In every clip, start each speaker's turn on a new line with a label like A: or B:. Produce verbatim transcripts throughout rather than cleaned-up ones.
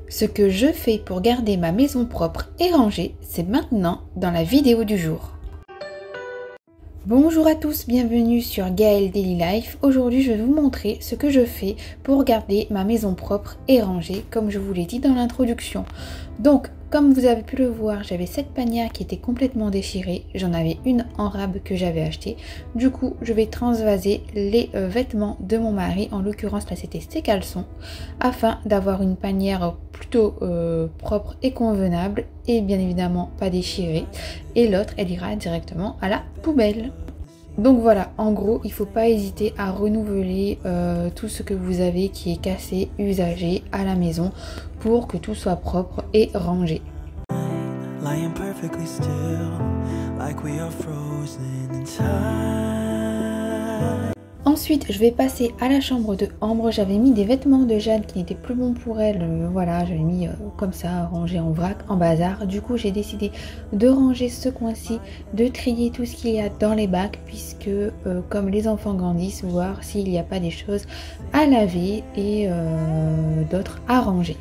A: Ce que je fais pour garder ma maison propre et rangée, c'est maintenant dans la vidéo du jour. Bonjour à tous, bienvenue sur Gaëlle Daily Life. Aujourd'hui je vais vous montrer ce que je fais pour garder ma maison propre et rangée, comme je vous l'ai dit dans l'introduction. Donc comme vous avez pu le voir, j'avais cette panière qui était complètement déchirée, j'en avais une en rab que j'avais achetée. Du coup je vais transvaser les euh, vêtements de mon mari, en l'occurrence là c'était ses caleçons, afin d'avoir une panière plutôt euh, propre et convenable et bien évidemment pas déchirée, et l'autre elle ira directement à la poubelle. Donc voilà, en gros, il ne faut pas hésiter à renouveler euh, tout ce que vous avez qui est cassé, usagé à la maison pour que tout soit propre et rangé. Ensuite, je vais passer à la chambre de Ambre. J'avais mis des vêtements de Jade qui n'étaient plus bons pour elle. Euh, voilà, j'avais mis euh, comme ça, rangé en vrac, en bazar. Du coup, j'ai décidé de ranger ce coin-ci, de trier tout ce qu'il y a dans les bacs, puisque euh, comme les enfants grandissent, voir s'il n'y a pas des choses à laver et euh, d'autres à ranger.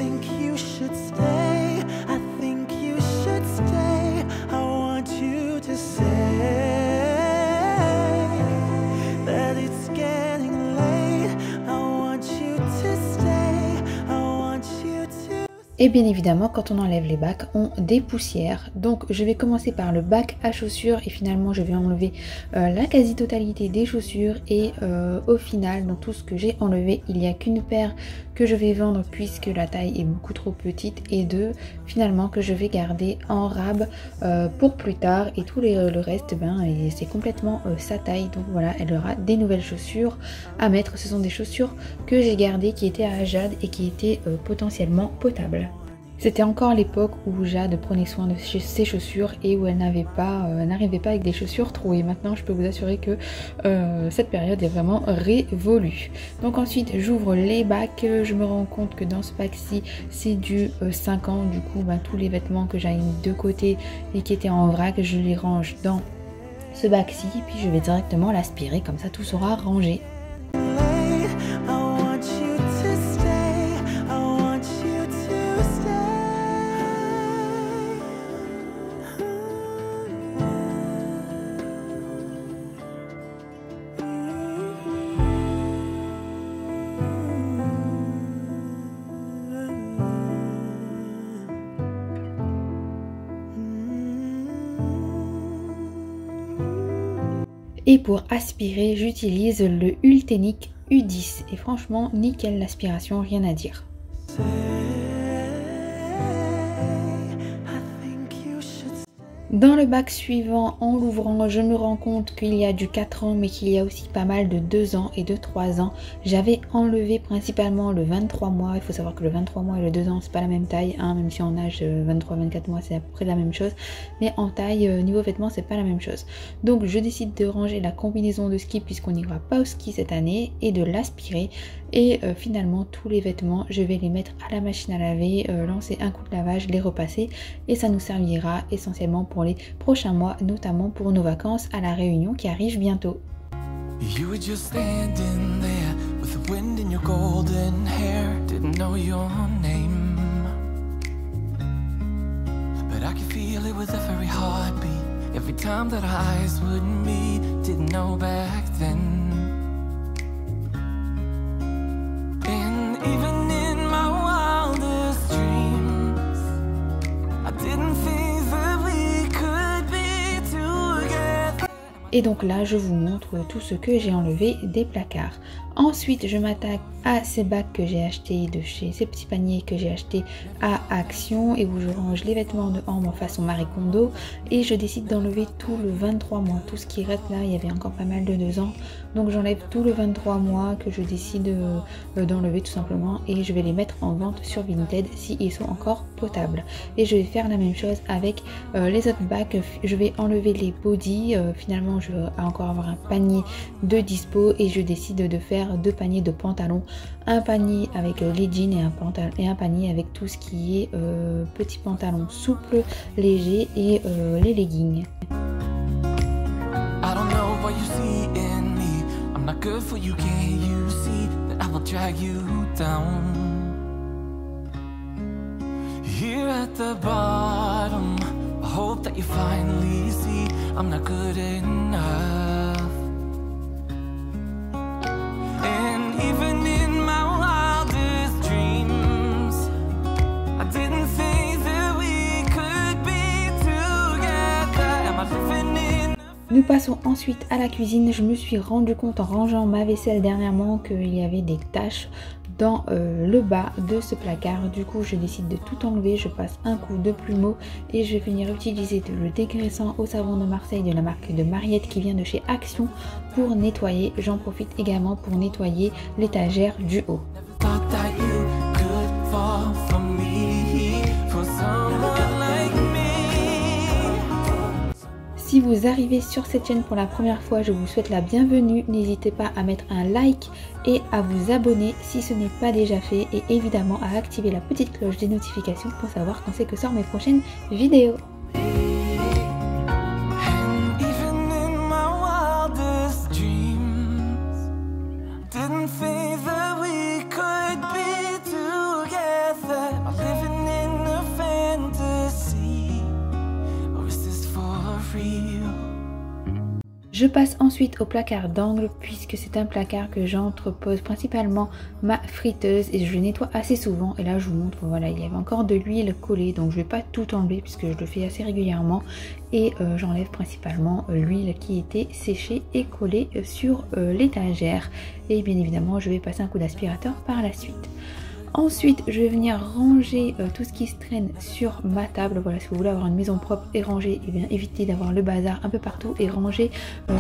A: Et bien évidemment, quand on enlève les bacs, on dépoussière. Donc je vais commencer par le bac à chaussures et finalement je vais enlever euh, la quasi-totalité des chaussures. Et euh, au final, dans tout ce que j'ai enlevé, il n'y a qu'une paire que je vais vendre puisque la taille est beaucoup trop petite, et deux finalement que je vais garder en rab euh, pour plus tard, et tout les, le reste, ben, c'est complètement euh, sa taille. Donc voilà, elle aura des nouvelles chaussures à mettre. Ce sont des chaussures que j'ai gardées qui étaient à Jade et qui étaient euh, potentiellement potables. C'était encore l'époque où Jade prenait soin de ses chaussures et où elle n'avait pas, euh, n'arrivait pas avec des chaussures trouées. Maintenant, je peux vous assurer que euh, cette période est vraiment révolue. Donc ensuite, j'ouvre les bacs. Je me rends compte que dans ce bac-ci, c'est du euh, cinq ans. Du coup, ben, tous les vêtements que j'avais mis de côté et qui étaient en vrac, je les range dans ce bac-ci. Puis je vais directement l'aspirer. Comme ça, tout sera rangé. Et pour aspirer, j'utilise le Ultenic U dix. Et franchement, nickel l'aspiration, rien à dire. Dans le bac suivant, en l'ouvrant, je me rends compte qu'il y a du quatre ans, mais qu'il y a aussi pas mal de deux ans et de trois ans. J'avais enlevé principalement le vingt-trois mois. Il faut savoir que le vingt-trois mois et le deux ans, c'est pas la même taille, hein, même si en âge vingt-trois vingt-quatre mois, c'est à peu près la même chose. Mais en taille, niveau vêtements, c'est pas la même chose. Donc je décide de ranger la combinaison de ski puisqu'on n'ira pas au ski cette année, et de l'aspirer. Et euh, finalement, tous les vêtements, je vais les mettre à la machine à laver, euh, lancer un coup de lavage, les repasser, et ça nous servira essentiellement pour les prochains mois, notamment pour nos vacances à La Réunion qui arrivent bientôt. You were just standing there with the wind in your golden hair, didn't know your name, but I could feel it with every heartbeat, every time that our eyes would meet, didn't know back then. Et donc là, je vous montre tout ce que j'ai enlevé des placards. Ensuite, je m'attaque à ces bacs que j'ai achetés de chez ces petits paniers que j'ai achetés à Action, et où je range les vêtements de Ambre façon Marie Kondo. Et je décide d'enlever tout le vingt-trois mois. Tout ce qui reste là, il y avait encore pas mal de deux ans. Donc j'enlève tout le vingt-trois mois que je décide euh, d'enlever tout simplement. Et je vais les mettre en vente sur Vinted s'ils sont encore potables. Et je vais faire la même chose avec euh, les autres bacs. Je vais enlever les bodys. Euh, finalement, je vais encore avoir un panier de dispo. Et je décide de faire deux paniers de pantalons. Un panier avec euh, les jeans et un, pantalon, et un panier avec tout ce qui est euh, petits pantalons souples, légers et euh, les leggings. Good for you, can't you see that I will drag you down?
B: at the bottom. I hope that you finally see I'm not good enough. And even in my wildest dreams, I didn't think that we could be together. Am I living in?
A: Nous passons ensuite à la cuisine. Je me suis rendu compte en rangeant ma vaisselle dernièrement qu'il y avait des taches dans euh, le bas de ce placard. Du coup je décide de tout enlever, je passe un coup de plumeau et je vais venir utiliser le dégraissant au savon de Marseille de la marque de Mariette qui vient de chez Action pour nettoyer. J'en profite également pour nettoyer l'étagère du haut. Si vous arrivez sur cette chaîne pour la première fois, je vous souhaite la bienvenue. N'hésitez pas à mettre un like et à vous abonner si ce n'est pas déjà fait. Et évidemment à activer la petite cloche des notifications pour savoir quand c'est que sortent mes prochaines vidéos. Je passe ensuite au placard d'angle puisque c'est un placard que j'entrepose principalement ma friteuse et je le nettoie assez souvent. Et là je vous montre, voilà, il y avait encore de l'huile collée, donc je vais pas tout enlever puisque je le fais assez régulièrement. Et euh, j'enlève principalement euh, l'huile qui était séchée et collée euh, sur euh, l'étagère. Et bien évidemment je vais passer un coup d'aspirateur par la suite. Ensuite, je vais venir ranger euh, tout ce qui se traîne sur ma table. Voilà, si vous voulez avoir une maison propre et rangée, et bien évitez d'avoir le bazar un peu partout et ranger. Euh,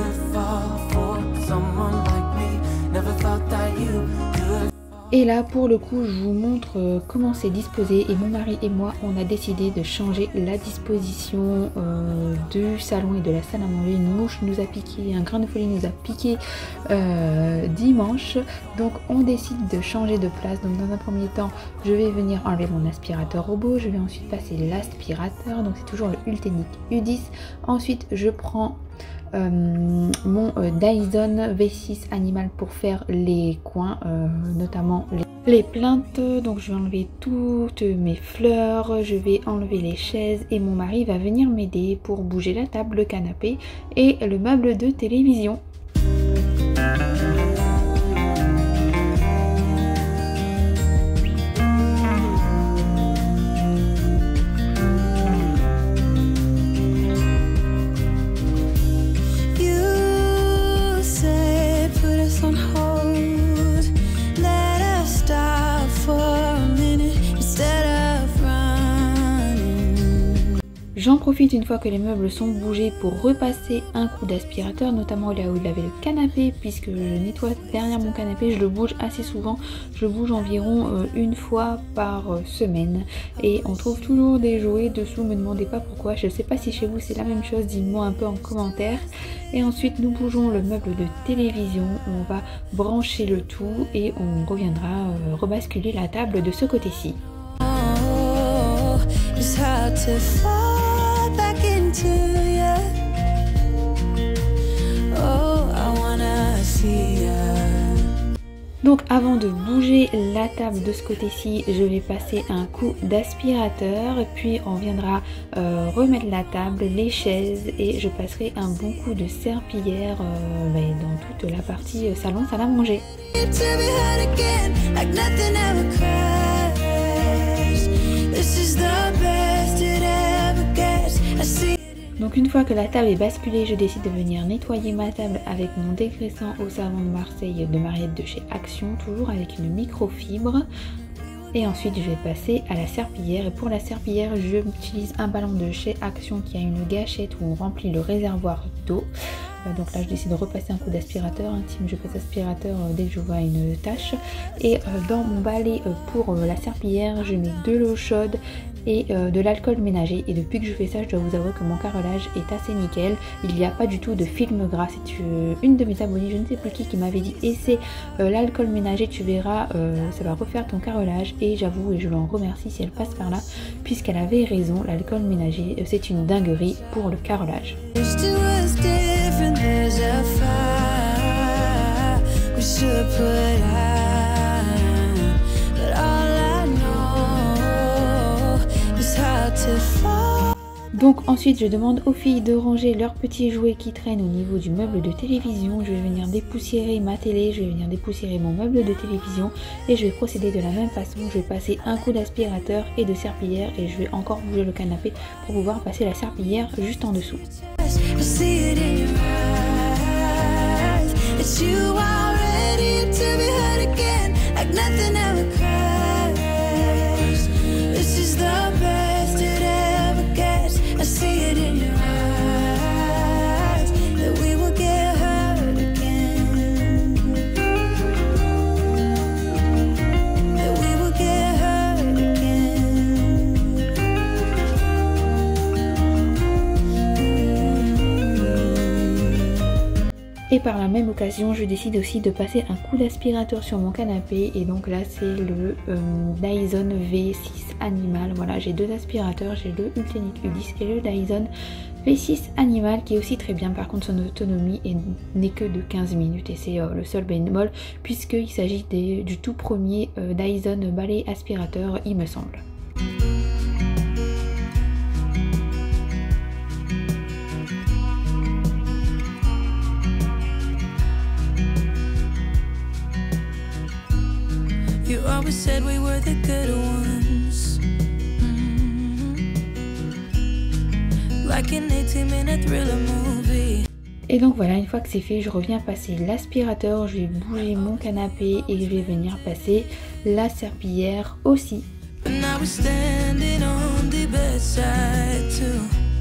A: Et là pour le coup je vous montre euh, comment c'est disposé et mon mari et moi on a décidé de changer la disposition euh, du salon et de la salle à manger. Une mouche nous a piqué, un grain de folie nous a piqué euh, dimanche, donc on décide de changer de place. Donc dans un premier temps je vais venir enlever mon aspirateur robot, je vais ensuite passer l'aspirateur, donc c'est toujours le Ultenic U dix. Ensuite je prends Euh, mon euh, Dyson V six animal pour faire les coins, euh, notamment les, les plaintes. Donc je vais enlever toutes mes fleurs, je vais enlever les chaises et mon mari va venir m'aider pour bouger la table, le canapé et le meuble de télévision. J'en profite une fois que les meubles sont bougés pour repasser un coup d'aspirateur, notamment là où il avait le canapé, puisque je nettoie derrière mon canapé, je le bouge assez souvent, je le bouge environ euh, une fois par euh, semaine et on trouve toujours des jouets dessous, me demandez pas pourquoi, je sais pas si chez vous c'est la même chose, dites-moi un peu en commentaire. Et ensuite nous bougeons le meuble de télévision, on va brancher le tout et on reviendra euh, rebasculer la table de ce côté-ci. Donc avant de bouger la table de ce côté-ci, je vais passer un coup d'aspirateur, puis on viendra euh, remettre la table, les chaises et je passerai un bon coup de serpillière euh, bah, dans toute la partie euh, salon, salle à manger. Donc une fois que la table est basculée, je décide de venir nettoyer ma table avec mon dégraissant au savon de Marseille de Mariette de chez Action, toujours avec une microfibre. Et ensuite je vais passer à la serpillière, et pour la serpillière j'utilise un ballon de chez Action qui a une gâchette où on remplit le réservoir d'eau. Donc là je décide de repasser un coup d'aspirateur intime, je passe aspirateur dès que je vois une tache. Et dans mon balai pour la serpillière je mets de l'eau chaude et euh, de l'alcool ménager, et depuis que je fais ça je dois vous avouer que mon carrelage est assez nickel, il n'y a pas du tout de film gras. C'est euh, une de mes abonnées, je ne sais plus qui, qui m'avait dit essaie euh, l'alcool ménager, tu verras euh, ça va refaire ton carrelage, et j'avoue et je l'en remercie si elle passe par là puisqu'elle avait raison, l'alcool ménager euh, c'est une dinguerie pour le carrelage. Donc ensuite je demande aux filles de ranger leurs petits jouets qui traînent au niveau du meuble de télévision. Je vais venir dépoussiérer ma télé, je vais venir dépoussiérer mon meuble de télévision et je vais procéder de la même façon. Je vais passer un coup d'aspirateur et de serpillière et je vais encore bouger le canapé pour pouvoir passer la serpillière juste en dessous. Et par la même occasion, je décide aussi de passer un coup d'aspirateur sur mon canapé. Et donc là, c'est le euh, Dyson V six Animal. Voilà, j'ai deux aspirateurs, j'ai le Ultenic U dix et le Dyson V six Animal qui est aussi très bien. Par contre, son autonomie n'est que de quinze minutes et c'est euh, le seul bémol puisqu'il s'agit du tout premier euh, Dyson balai aspirateur, il me semble.
B: You always said we were the good ones. Mm-hmm. Like an eighteen minute thriller movie.
A: Et donc voilà, une fois que c'est fait, je reviens passer l'aspirateur, je vais bouger mon canapé et je vais venir passer la serpillière aussi.
B: And I was standing on the bedside too.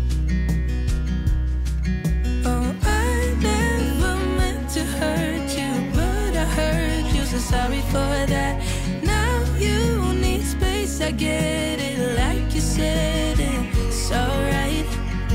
B: Oh, I never meant to hurt you, but I hurt you, so sorry for that. You need space, I get it, like you said, it's alright.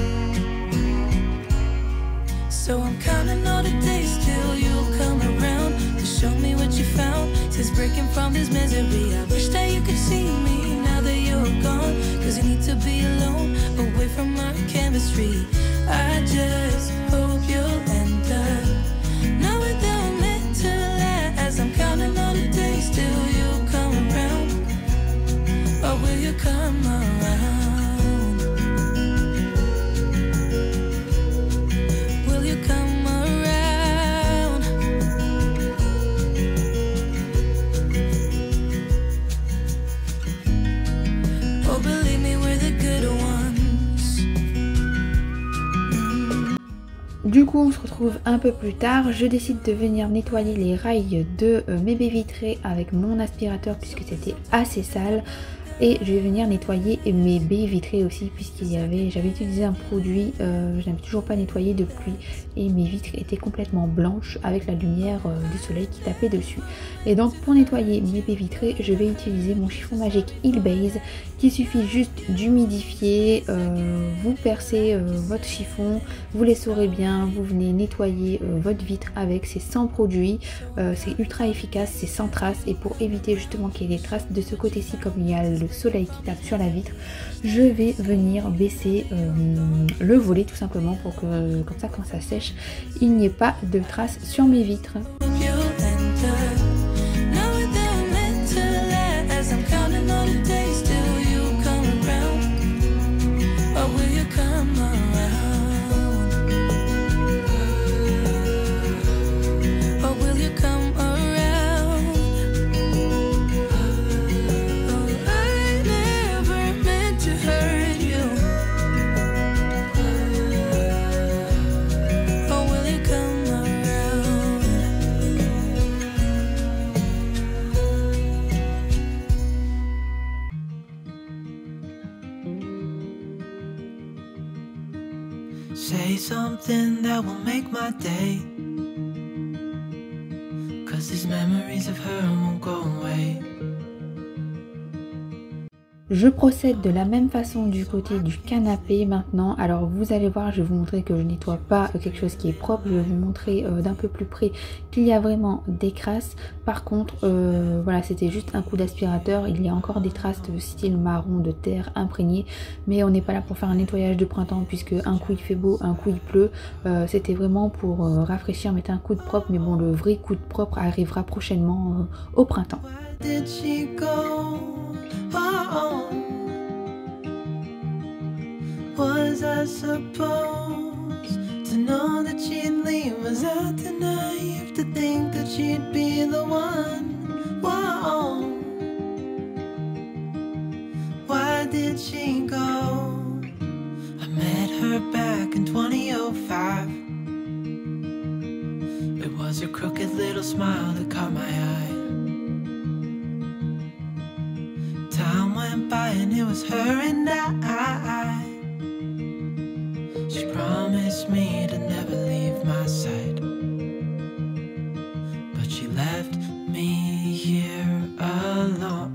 B: So I'm counting all the days till you'll come around to show me what you found. Since breaking from this misery, I wish that you could see me now that you're gone. Cause you need to be alone, away from our chemistry. I just hope you'll end up knowing that I'm meant to last. I'm counting all the days till you come around. Or will you come around? Will you come around? Oh, believe me, we're the good ones. Mm.
A: Du coup on se retrouve un peu plus tard, je décide de venir nettoyer les rails de euh, mes baies vitrées avec mon aspirateur puisque c'était assez sale. Et je vais venir nettoyer mes baies vitrées aussi puisqu'il y avait, j'avais utilisé un produit, euh, je n'avais toujours pas nettoyé depuis et mes vitres étaient complètement blanches avec la lumière euh, du soleil qui tapait dessus. Et donc pour nettoyer mes baies vitrées, je vais utiliser mon chiffon magique Heal Base qu'il suffit juste d'humidifier, euh, vous percez euh, votre chiffon, vous l'essorez bien, vous venez nettoyer euh, votre vitre avec, c'est sans produit, euh, c'est ultra efficace, c'est sans traces et pour éviter justement qu'il y ait des traces de ce côté-ci comme il y a le soleil qui tape sur la vitre, je vais venir baisser euh, le volet tout simplement pour que comme ça quand ça sèche il n'y ait pas de traces sur mes vitres.
B: Say something that will make my day, cause these memories of her won't go away.
A: Je procède de la même façon du côté du canapé maintenant. Alors vous allez voir, je vais vous montrer que je nettoie pas quelque chose qui est propre. Je vais vous montrer euh, d'un peu plus près qu'il y a vraiment des crasses. Par contre, euh, voilà, c'était juste un coup d'aspirateur. Il y a encore des traces de style marron, de terre imprégnée. Mais on n'est pas là pour faire un nettoyage de printemps puisque un coup il fait beau, un coup il pleut. Euh, c'était vraiment pour euh, rafraîchir, mettre un coup de propre. Mais bon, le vrai coup de propre arrivera prochainement euh, au printemps.
B: Did she go? Oh, was
C: Was I supposed to know that she'd leave? Was I too naive to think that she'd be the one? Whoa. Why did she go? I met her back in twenty oh five. It was her crooked little smile that caught my eye. Time went by and it was her and I. She promised me to never leave my side, but she left me here alone.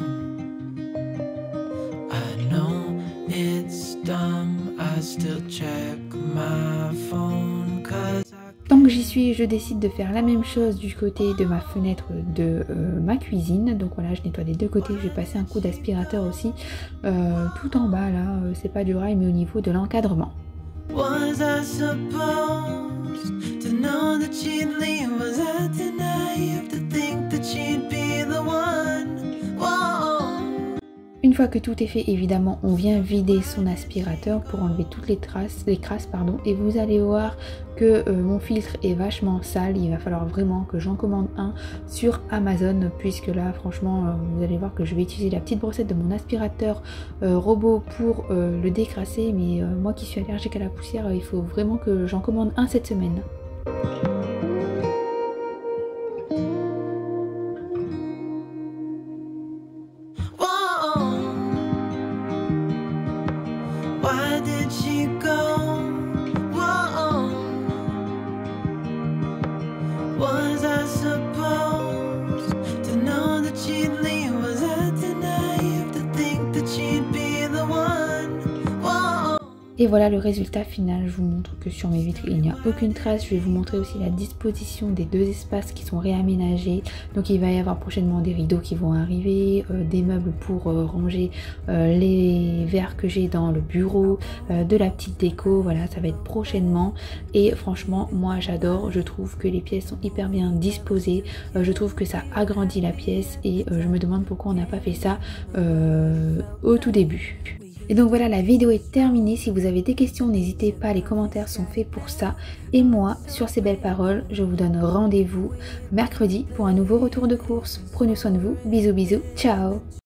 C: I know it's dumb, I still check my phone 'cause I...
A: Tant que j'y suis, je décide de faire la même chose du côté de ma fenêtre de euh, ma cuisine. Donc voilà, je nettoie des deux côtés. Je vais passer un coup d'aspirateur aussi euh, tout en bas là. Euh, c'est pas du rail mais au niveau de l'encadrement.
C: Was I supposed to know that she'd leave? Was I too naive to think that she'd be the one? Whoa.
A: Une fois que tout est fait, évidemment, on vient vider son aspirateur pour enlever toutes les traces, les crasses, pardon. Et vous allez voir que euh, mon filtre est vachement sale. Il va falloir vraiment que j'en commande un sur Amazon, puisque là, franchement, euh, vous allez voir que je vais utiliser la petite brossette de mon aspirateur euh, robot pour euh, le décrasser. Mais euh, moi qui suis allergique à la poussière, euh, il faut vraiment que j'en commande un cette semaine.
C: Why did she go? Whoa. Was I supposed to know that she'd leave? Was I too naive to think that she'd be the one? Whoa.
A: Et voilà le résultat final. Je vous montre que sur mes vitres il n'y a aucune trace. Je vais vous montrer aussi la disposition des deux espaces qui sont réaménagés. Donc il va y avoir prochainement des rideaux qui vont arriver, euh, des meubles pour euh, ranger euh, les verres que j'ai dans le bureau, euh, de la petite déco. Voilà, ça va être prochainement. Et franchement moi j'adore. Je trouve que les pièces sont hyper bien disposées. Euh, je trouve que ça agrandit la pièce et euh, je me demande pourquoi on n'a pas fait ça euh, au tout début. Et donc voilà, la vidéo est terminée. Si vous avez des questions, n'hésitez pas, les commentaires sont faits pour ça. Et moi, sur ces belles paroles, je vous donne rendez-vous mercredi pour un nouveau retour de course. Prenez soin de vous, bisous bisous, ciao!